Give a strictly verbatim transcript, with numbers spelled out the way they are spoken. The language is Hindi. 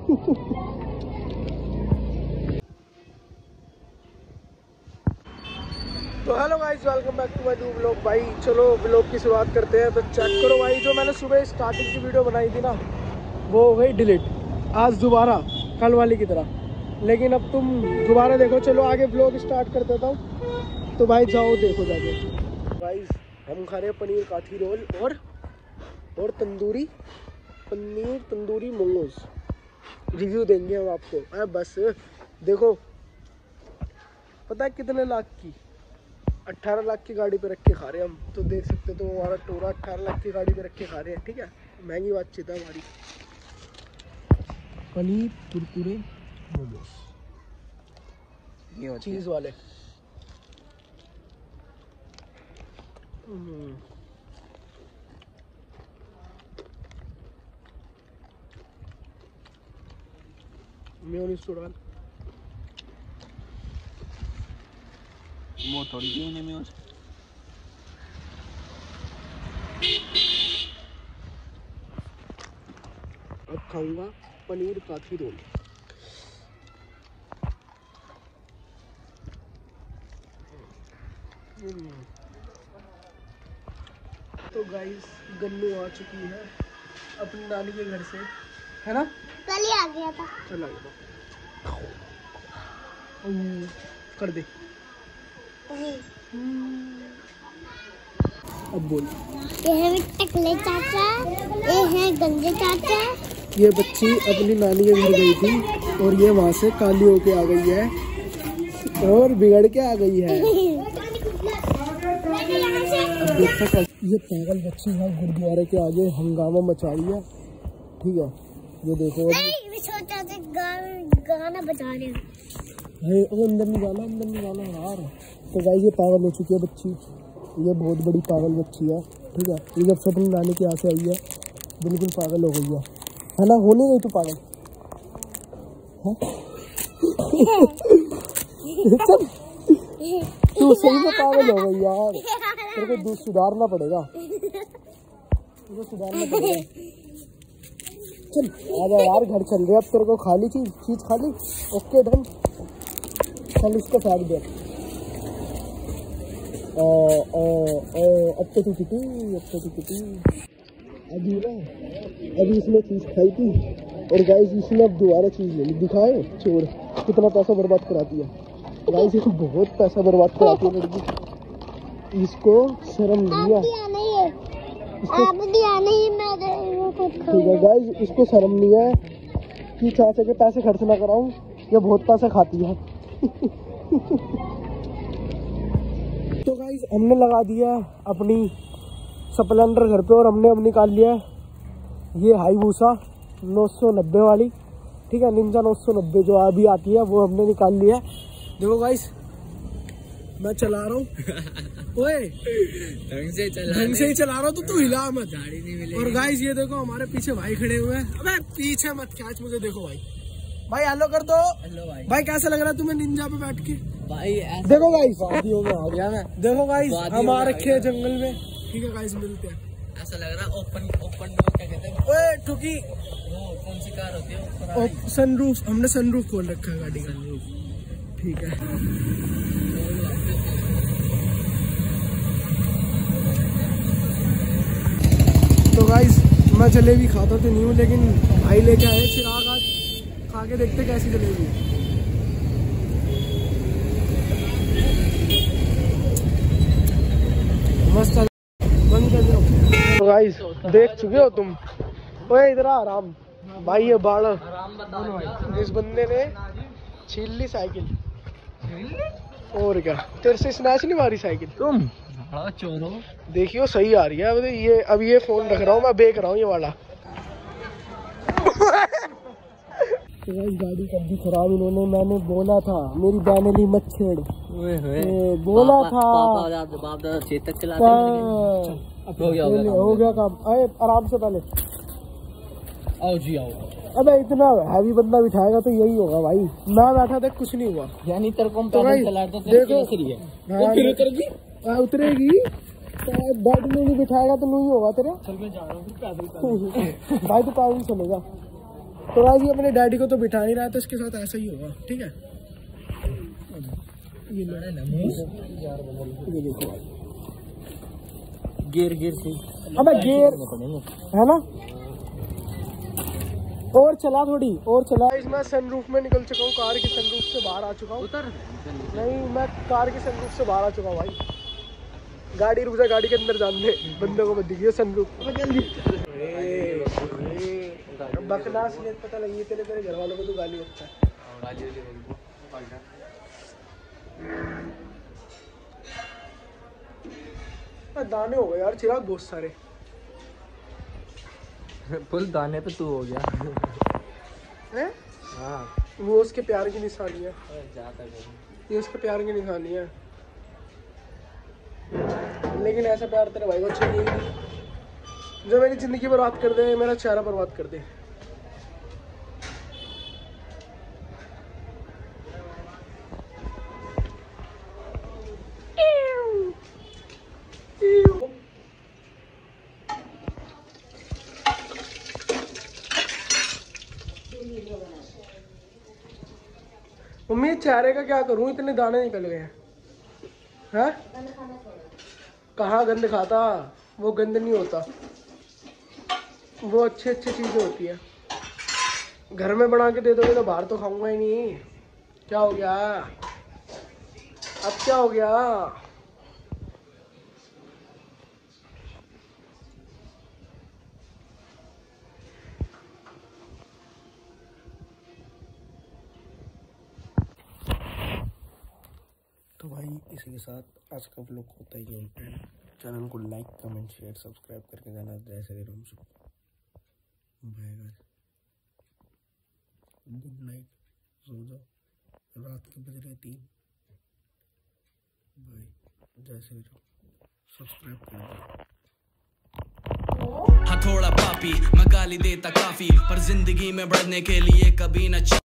तो hello guys, welcome back to my new blog. भाई चलो ब्लॉग की शुरुआत करते हैं। तो चेक करो भाई, जो मैंने सुबह स्टार्टिंग की वीडियो बनाई थी ना, वो हो गई डिलीट आज दोबारा, कल वाली की तरह। लेकिन अब तुम दोबारा देखो। चलो आगे ब्लॉग स्टार्ट कर देता हूँ। तो भाई जाओ देखो जाके। गाइस हम खा रहे हैं पनीर काठी रोल और और तंदूरी पनीर तंदूरी मोमोज। रिव्यू देंगे हम आपको। अरे बस देखो, पता है कितने लाख की? अट्ठारह लाख की गाड़ी पे रख के खा रहे हैं हम। तो देख सकते हो, तो हमारा टोरा अट्ठारह लाख की गाड़ी पे रख के खा रहे हैं। ठीक है, महंगी बातचीत है हमारी। पनीर कुरकुरे मोमोज ये चीज वाले। मेयोनीज तो डाल, वो थोड़ी सी उन्हें में उस अब खाऊंगा पनीर काठी रोल। तो गाइस गन्नू आ चुकी है अपनी नानी के घर से, है ना? कल ही आ गया था। चला गया कर दे। अब बोल। ये है टकले चाचा, ये है गंजे चाचा। ये बच्ची अपनी नानी के घर गई थी और ये वहाँ से काली होके आ गई है और बिगड़ के आ गई है। अब देखा क्या ये पागल बच्ची है गुरुद्वारे के आगे हंगामा मचा रही है। ठीक है, ये देखो छोटा सा गाना बजा रहे हैं। वो अंदर नहीं जाना, अंदर नहीं जाना यार। तो गाइस ये पागल हो चुकी है बच्ची, ये बहुत बड़ी पागल बच्ची है। ठीक है, ये जब से अपनी नानी के यहाँ से आई है बिल्कुल पागल हो गई है, है ना? हो नहीं गई तू पागल? तू सही में पागल हो गई यार। तेरे को सुधारना पड़ेगा, तेरे को सुधारना पड़ेगा। चल आजा यार, घर चल रहे। अब तेरे को खाली चीज चीज खाली। ओके डन, चल इसको फेंक दे। अब तो तू किटी अब तो तू किटी अभी ना अभी इसने चीज खाई थी और गाइस इसने अब दोबारा चीज लेनी। दिखाए चोर कितना पैसा बर्बाद कराती है। गाइस इसको बहुत पैसा बर्बाद कराती है लड़की। इसको शर्म नहीं है। आप दिया नहीं, मैं ठीक है गाइस, इसको शर्म नहीं है कि चाचा के पैसे खर्च ना कराऊं। ये बहुत पैसा खाती है। तो गाइस हमने लगा दिया अपनी स्प्लेंडर घर पे और हमने अब निकाल लिया ये हाईबूसा नौ सौ नब्बे वाली। ठीक है, निंजा नौ सौ नब्बे जो अभी आती है वो हमने निकाल लिया। देखो गाइस मैं चला रहा हूँ। ओए ढंग से चला ढंग से ही चला रहा हूँ, तो तू हिला मत। गाड़ी नहीं मिलेगी। और गाइस ये देखो हमारे पीछे भाई खड़े हुए हैं। अबे पीछे मत खींच मुझे। देखो भाई, भाई हेलो कर दो। हेलो भाई। भाई कैसा लग रहा है तुम्हें निंजा पे बैठ के? भाई देखो गाइस वादियों में आ गया मैं। देखो गाइस वादियों हम आ में रखे हैं जंगल में। ठीक है गाइस, मिलते हैं। ऐसा लग रहा है ओपन ओपन डोर क्या कहते हैं? ओए ठुकी, वो कौन सी कार होती है? सनरूफ। हमने सनरूफ खोल रखा है गाड़ी का। ठीक है, तो गाइस मैं जलेबी खाता तो नहीं हूँ, लेकिन भाई लेके आए चिराग। आज खा के देखते कैसी जलेबी। मस्त बंद कर दो। तो गाइस देख चुके हो तुम। ओए इधर आराम भाई, ये बाड़ इस बंदे ने छीन ली साइकिल। और क्या, तेरे से स्नैच नहीं मारी साइकिल? तुम चोर हो। देखियो सही आ रही है। अब ये अब ये फोन रख रहा हूँ मैं, बेच रहा हूँ ये वाला। तो गाइस गाड़ी कब भी खराब इन्होंने, मैंने बोला था मेरी बैनली मत छेड़। बोला था बाप दादा चेतक चलाते हैं। हो गया हो गया काम। अरे आराम से पहले आओ जी आओ। अबे इतना हैवी बंदा बिठाएगा तो यही होगा भाई। मैं बैठा देख कुछ नहीं हुआ। यानी तेरे को तो भाई देखो उतरेगी बेड में नहीं बिठाएगा तो नहीं होगा तेरे। चल मैं जा रहा हूँ पैदल। भाई तो पैदल चलेगा। तो आज ये अपने डैडी को तो बिठा नहीं रहा, तो इसके साथ ऐसा ही होगा, ठीक है। ये लो ये देखो गिर गिर से अबे गिर है ना। और चला थोड़ी और चला। मैं सनरूफ में निकल चुका हूँ, कार की सनरूफ से बाहर आ चुका हूँ। उतर नहीं, मैं कार की सनरूफ से बाहर आ चुका हूँ भाई। गाड़ी रुक जा, गाड़ी के अंदर जान दे, बंदे को मत दिखिए सनरूफ। बकनास ने पता लगी तेरे तेरे घर वालों को तो गाली बकता है। दाने हो गए यार चिराग बहुत सारे। फुल दाने पे तू हो गया हैं? हाँ वो उसके प्यार की निशानी है, जाता ये उसके प्यार की निशानी है। लेकिन ऐसा प्यार तेरे भाई को चाहिए ही नहीं जो मेरी जिंदगी बर्बाद कर दे, मेरा चेहरा बर्बाद कर दे। मम्मी चेहरे का क्या करूं, इतने दाने निकल गए हैं। हैं? कहाँ गंद खाता, वो गंद नहीं होता, वो अच्छी अच्छी चीजें होती है। घर में बना के दे दोगे तो बाहर तो खाऊंगा ही नहीं। क्या हो गया अब, क्या हो गया? तो भाई इसी के साथ आज का व्लॉग होता ही है। चैनल को लाइक कमेंट शेयर सब्सक्राइब करके जाना। जय Shri Ram. Bye guys, good night, सो जाओ, रात के बज रहे तीन। बाय, जय श्री राम, सब्सक्राइब कर दो। हाँ थोड़ा पापी मैं गाली देता काफी, पर जिंदगी में बढ़ने के लिए कभी न